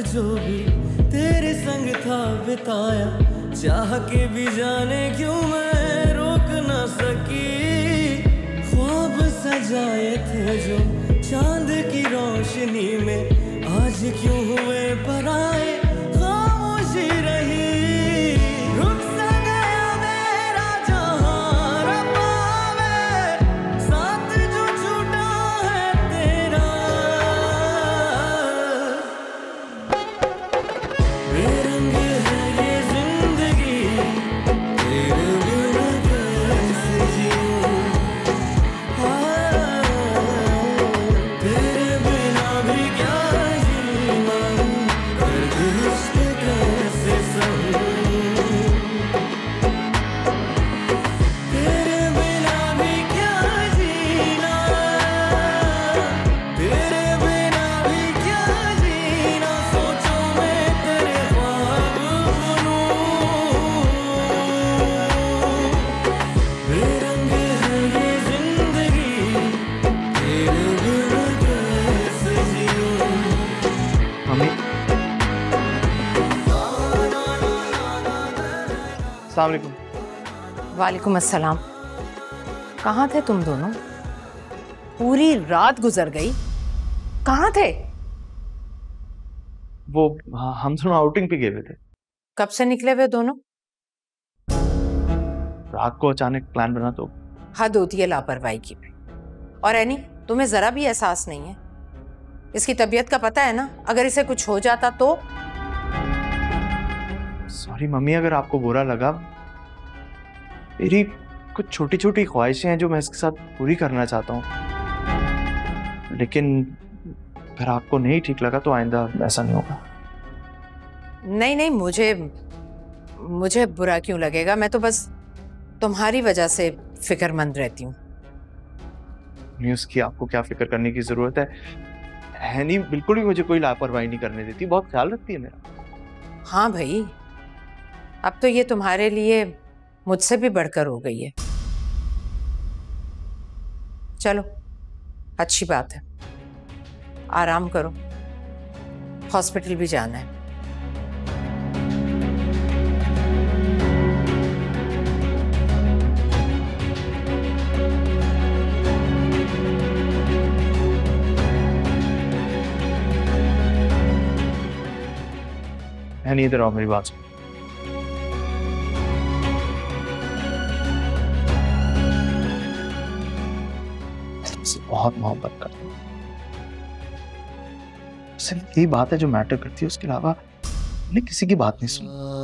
जो भी तेरे संग था बिताया, चाह के भी जाने क्यों मैं रोक ना सकी। ख्वाब सजाए थे जो चांद की रोशनी में, आज क्यों हुए पराए, खामोशी रही। रुक सा गया मेरा जहां रब्बा में, साथ जो छूटा है तेरा। बेरंग है ये जिंदगी, तेरे बिना कैसे जीऊं। तेरे बिना भी क्या जीना, दर्द इश्क कैसे सहूं। तेरे बिना भी क्या जीना, तेरे बिना भी क्या जीना, सोचो मैं तेरे ख्वाब बनूं। बेरंग है ये जिंदगी, तेरे बिना कैसे जीऊं। मम्मी, अस्सलाम वालेकुम। वालेकुम अस्सलाम। कहाँ थे तुम दोनों? पूरी रात गुजर गई, कहाँ थे? वो हम दोनों आउटिंग पे गए हुए थे। कब से निकले हुए दोनों? रात को अचानक प्लान बना तो हद होती है लापरवाही की भी। और एनी, तुम्हें जरा भी एहसास नहीं है? इसकी तबीयत का पता है ना? अगर इसे कुछ हो जाता तो? सॉरी मम्मी, अगर आपको बुरा लगा, मेरी कुछ छोटी छोटी ख्वाहिशें हैं जो मैं इसके साथ पूरी करना चाहता हूँ, लेकिन अगर आपको नहीं ठीक लगा तो आइंदा ऐसा नहीं होगा। नहीं नहीं, मुझे बुरा क्यों लगेगा? मैं तो बस तुम्हारी वजह से फिक्रमंद रहती हूँ। नहीं, उसकी आपको क्या फिक्र करने की जरूरत है नहीं, बिल्कुल भी मुझे कोई लापरवाही नहीं करने देती, बहुत ख्याल रखती है मेरा। हाँ भाई, अब तो ये तुम्हारे लिए मुझसे भी बढ़कर हो गई है। चलो, अच्छी बात है, आराम करो, हॉस्पिटल भी जाना है। है नहीं, इधर आओ, मेरी बात सुनो। तुमसे बहुत मोहब्बत करता हूँ, सिर्फ यही बात है जो मैटर करती है, उसके अलावा मैंने किसी की बात नहीं सुनी,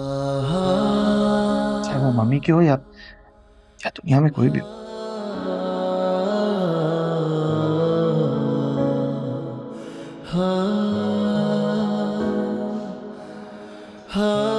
चाहे वो मम्मी की हो या दुनिया में कोई भी हो। हाँ